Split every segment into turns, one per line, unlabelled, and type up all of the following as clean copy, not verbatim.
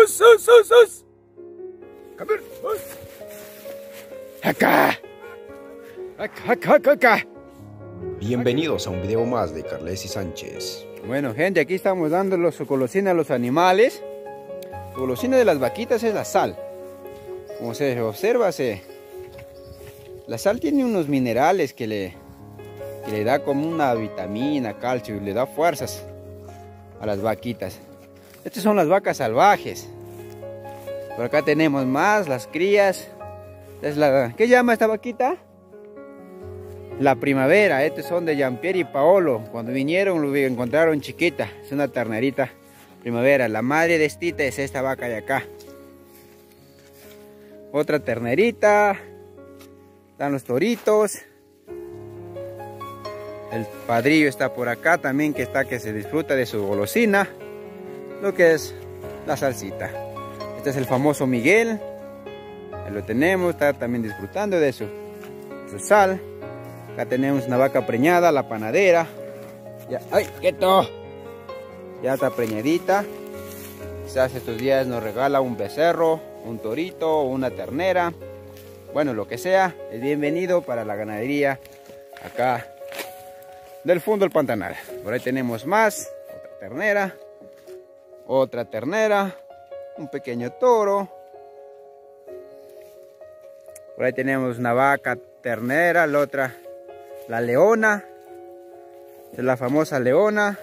sus. Acá. Acá.
Bienvenidos a un video más de Carles Sánchez.
Bueno, gente, aquí estamos dando su golosina a los animales. Su golosina de las vaquitas es la sal. Como se observa, la sal tiene unos minerales que le da como una vitamina, calcio, y le da fuerzas a las vaquitas. Estas son las vacas salvajes. Por acá tenemos más, las crías. ¿Qué llama esta vaquita? La Primavera. Estos son de Jean-Pierre y Paolo. Cuando vinieron lo encontraron chiquita. Es una ternerita Primavera. La madre de Estita es esta vaca de acá. Otra ternerita. Están los toritos. El padrillo está por acá también, que se disfruta de su golosina, lo que es la salsita. Este es el famoso Miguel. Ahí lo tenemos, está también disfrutando de su sal. Acá tenemos una vaca preñada, la panadera. Ya, ¡ay, quieto! Ya está preñadita. Quizás estos días nos regala un becerro, un torito, una ternera. Bueno, lo que sea, es bienvenido para la ganadería acá del fondo del Pantanal. Por ahí tenemos más, otra ternera, un pequeño toro. Por ahí tenemos una vaca ternera, la otra, la leona, es la famosa leona.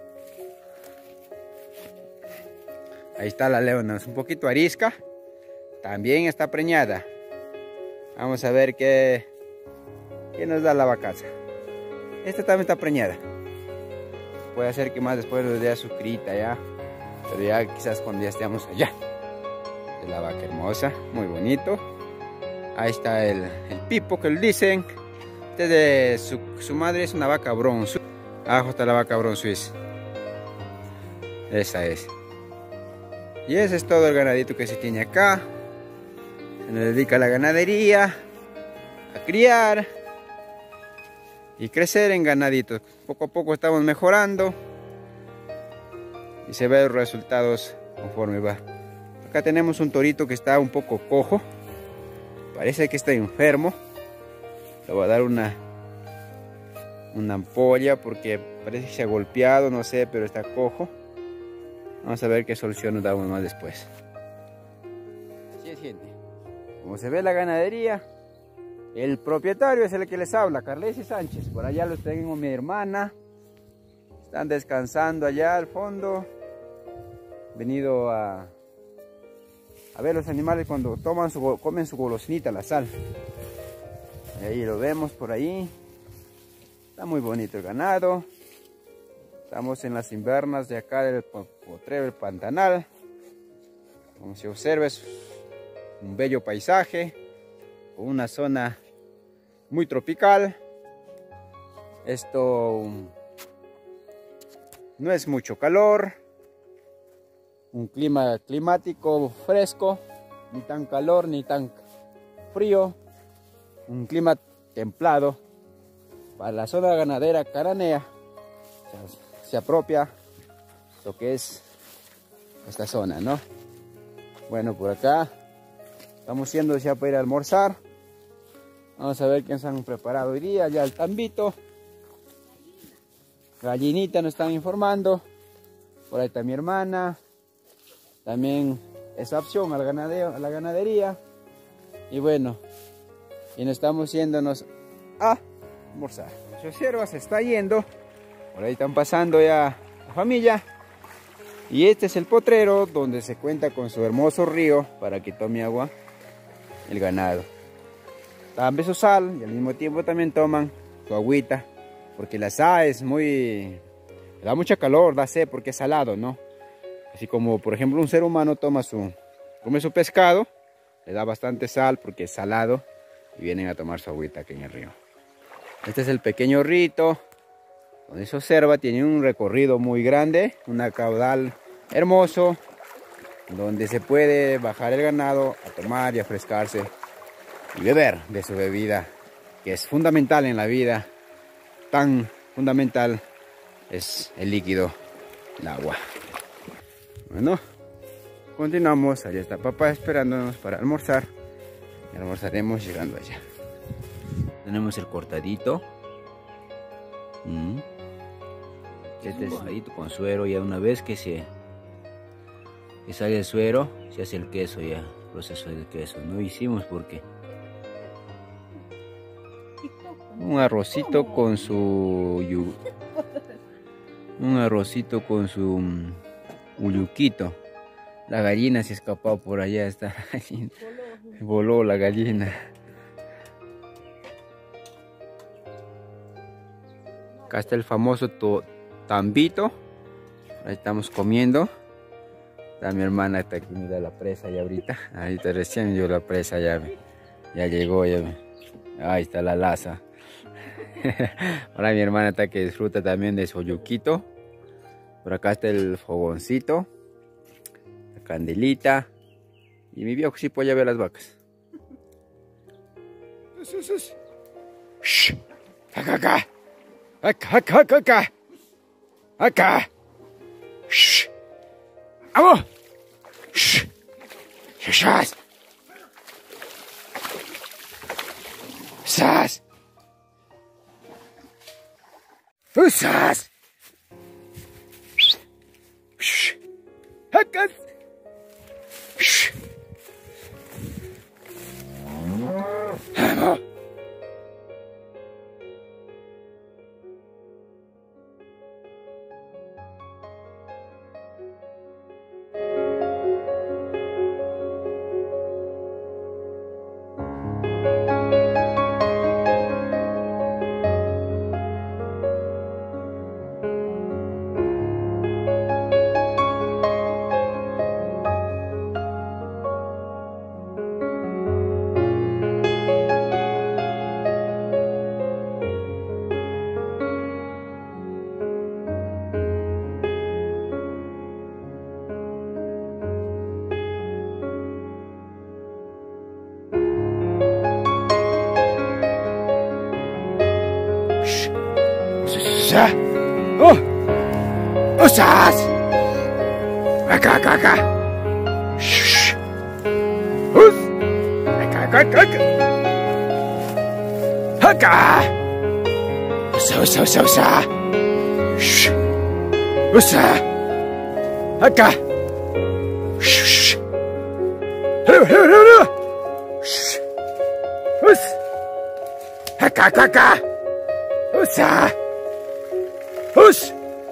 Ahí está la leona, es un poquito arisca, también está preñada. Vamos a ver qué nos da la vacaza. Esta también está preñada. Puede ser que más después nos dé su crita ya. Pero ya quizás cuando ya estemos allá. Es la vaca hermosa, muy bonito. Ahí está el pipo que le dicen. Su madre es una vaca bronce. Abajo está la vaca bronce. Esa es. Y ese es todo el ganadito que se tiene acá. Se nos dedica a la ganadería, a criar y crecer en ganaditos. Poco a poco estamos mejorando y se ven los resultados conforme va. Acá tenemos un torito que está un poco cojo, parece que está enfermo. Le voy a dar una ampolla porque parece que se ha golpeado, no sé, pero está cojo. Vamos a ver qué solución nos damos más después. Así es, gente. Como se ve la ganadería, el propietario es el que les habla, Carles Sánchez. Por allá los tengo mi hermana. Están descansando allá al fondo. Venido a ver los animales cuando comen su golosinita, la sal. Ahí lo vemos por ahí. Está muy bonito el ganado. Estamos en las invernas de acá del potrero del Pantanal. Como se observa, es un bello paisaje, una zona muy tropical. Esto no es mucho calor, un clima climático fresco, ni tan calor ni tan frío, un clima templado. Para la zona ganadera caranea se apropia lo que es esta zona, ¿no? Bueno, por acá estamos yendo ya para ir a almorzar. Vamos a ver qué nos han preparado hoy día. Ya el tambito, gallinita nos están informando. Por ahí está mi hermana. También esa opción a la ganadería. Y bueno, y nos estamos yéndonos a almorzar. Su sierva se está yendo. Por ahí están pasando ya la familia. Y este es el potrero donde se cuenta con su hermoso río para que tome agua el ganado. También su sal y al mismo tiempo también toman su agüita, porque la sal es da mucha calor, da sed porque es salado, ¿no? Así como por ejemplo un ser humano come su pescado, le da bastante sal porque es salado y vienen a tomar su agüita aquí en el río. Este es el pequeño rito donde se observa, tiene un recorrido muy grande, una caudal hermoso, donde se puede bajar el ganado a tomar y a frescarse y beber de su bebida, que es fundamental en la vida. Tan fundamental es el líquido, el agua. Bueno, continuamos. Allá está papá esperándonos para almorzar. Y almorzaremos llegando allá. Tenemos el cortadito. Este es cortadito con suero. Ya una vez que sale el suero, se hace el queso ya. El proceso del queso. No hicimos porque un arrocito con su uyuquito. La gallina se escapó por allá, está voló la gallina. Acá está el famoso tambito. Ahí estamos comiendo. Está mi hermana, está aquí, mira la presa ya ahorita. Ahorita recién vio la presa, ya llegó, ahí está la laza. Ahora mi hermana está que disfruta también de su yuquito. Por acá está el fogoncito, la candelita. Y mi viejo sí puede ver las vacas. Acá. Acá. ¡Vamos! ¡Sas! ¡Sas! ¡Usas! ¡Acá! ¡Vamos! ¡Oh! ¡Usas! Acá. ¡Shh! ¡Us! Acá. Usa. ¡Shh! Usa. Acá. ¡Shh! ¡Shh! ¡Us! Acá. Usa. ¡Us!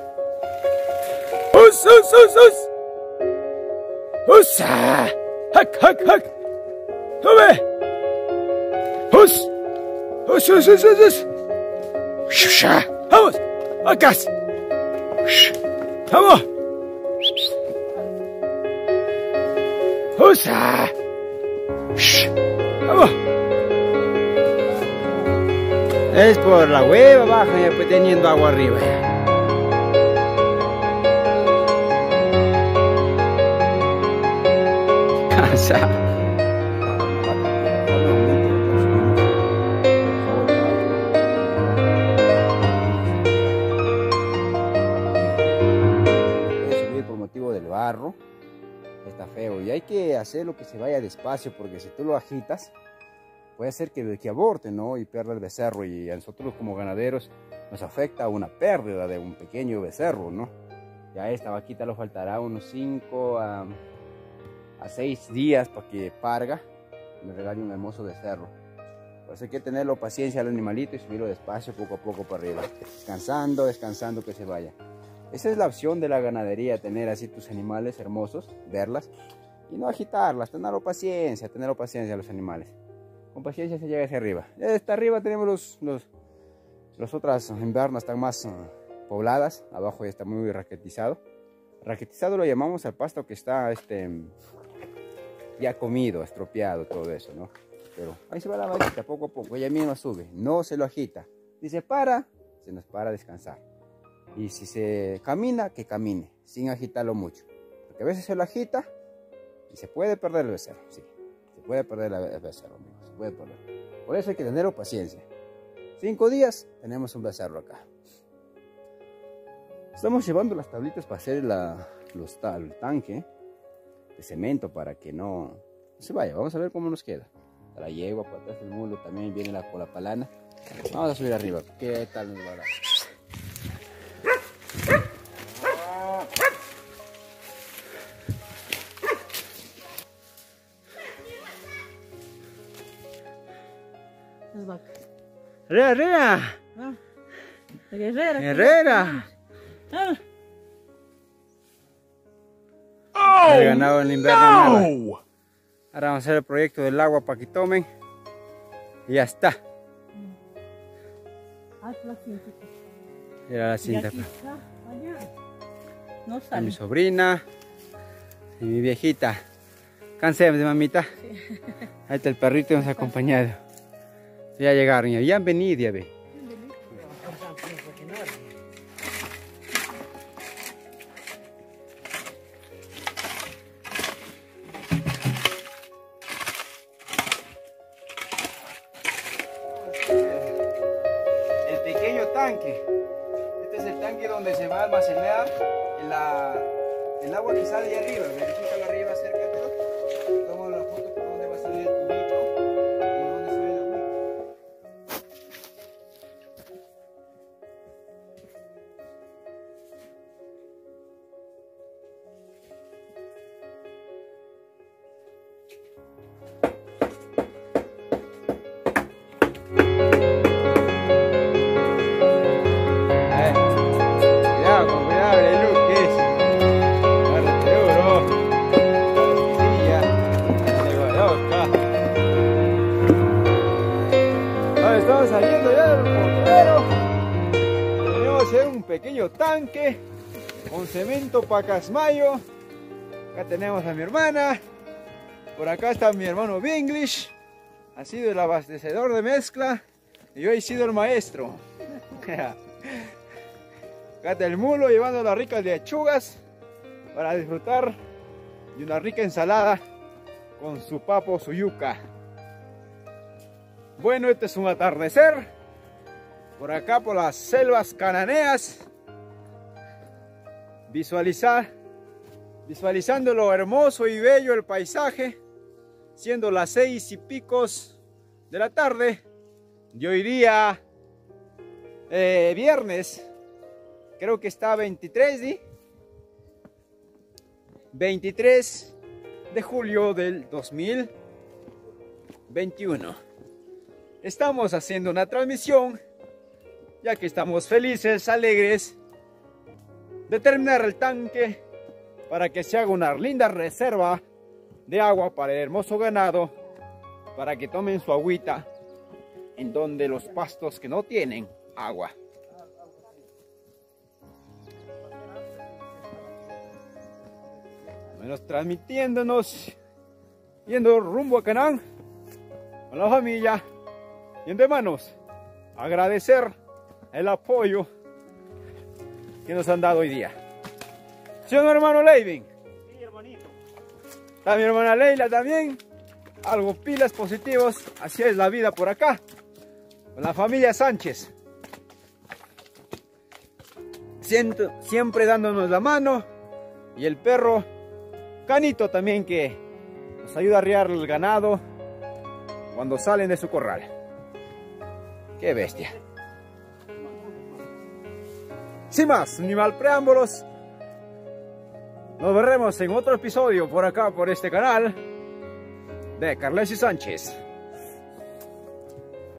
¡Usa! ¡Hack! ¡Sube! ¡Us! ¡Shusha! ¡Vamos! ¡Acá! ¡Vamos! ¡Usa! ¡Vamos! Es por la hueva baja, ya pues teniendo agua arriba ya. Cansa. Puede subir por motivo del barro. Está feo y hay que hacer lo que se vaya despacio, porque si tú lo agitas puede ser que aborte, ¿no? Y pierda el becerro, y a nosotros como ganaderos nos afecta una pérdida de un pequeño becerro, ¿no? Ya a esta vaquita le faltará unos 5 a 6 días para que parga y me regale un hermoso becerro. Por eso hay que tenerlo paciencia al animalito y subirlo despacio, poco a poco para arriba, descansando que se vaya. Esa es la opción de la ganadería, tener así tus animales hermosos, verlas y no agitarlas, tenerlo paciencia a los animales. Con paciencia se llega hacia arriba. Hasta arriba tenemos las otras invernas, están más pobladas. Abajo ya está muy raquetizado. Raquetizado lo llamamos al pasto que está ya comido, estropeado, todo eso, ¿no? Pero ahí se va la vaquita poco a poco, ella misma sube, no se lo agita. Si se para, se nos para a descansar. Y si se camina, que camine, sin agitarlo mucho. Porque a veces se lo agita y se puede perder el becerro, sí. Se puede perder el becerro, amigos. Se puede perder. Por eso hay que tener paciencia. 5 días tenemos un becerro acá. Estamos llevando las tablitas para hacer el tanque. cemento para que no se vaya. Vamos a ver cómo nos queda. La yegua, por atrás del mulo, también viene la cola palana. Vamos a subir arriba. ¿Qué tal nos va a dar?
Las vacas.
¡Arriba, arriba!
Ah, Guerrera.
¡Guerrera!
Ah,
El ganado en el invierno nada. Ahora vamos a hacer el proyecto del agua para que tomen. Y ya está.
la cinta.
Era la
Y
cinta.
aquí está, allá. No
A mi
sale.
sobrina y mi viejita. Cansemos de mamita. Ahí está el perrito que nos ha acompañado. Ya llegaron, ya han venido, ya ve. El pequeño tanque. Este es el tanque donde se va a almacenar el agua que sale de arriba. Verifica arriba, acércatelo. Toma la foto por donde va a salir el tubito y dónde sale el agua. Cuidado, con cuidado, el Lucas. Agárrate duro. Silla. Dale, loca. Ahora estamos saliendo ya del potrero. Venimos a hacer un pequeño tanque con cemento Pacasmayo. Acá tenemos a mi hermana. Por acá está mi hermano Binglish. Ha sido el abastecedor de mezcla. Y yo he sido el maestro. Acá está el mulo llevando las ricas lechugas para disfrutar de una rica ensalada con su papo, su yuca. Bueno, este es un atardecer por acá por las selvas cananeas, visualizando lo hermoso y bello el paisaje, siendo las 6 y picos de la tarde de hoy día viernes. Creo que está 23 de julio del 2021. Estamos haciendo una transmisión, ya que estamos felices, alegres de terminar el tanque para que se haga una linda reserva de agua para el hermoso ganado, para que tomen su agüita en donde los pastos que no tienen agua. Menos transmitiéndonos, yendo rumbo a Canaán con la familia, y de manos agradecer el apoyo que nos han dado hoy día. ¿Sí o no, hermano Leivin?
Sí, hermanito.
Está mi hermana Leila también. Algo pilas positivos. Así es la vida por acá. Con la familia Sánchez. Siempre dándonos la mano. Y el perro Canito también, que nos ayuda a arriar el ganado cuando salen de su corral. ¡Qué bestia! Sin más, ni mal preámbulos, nos veremos en otro episodio por acá, por este canal de Carlesis Sánchez.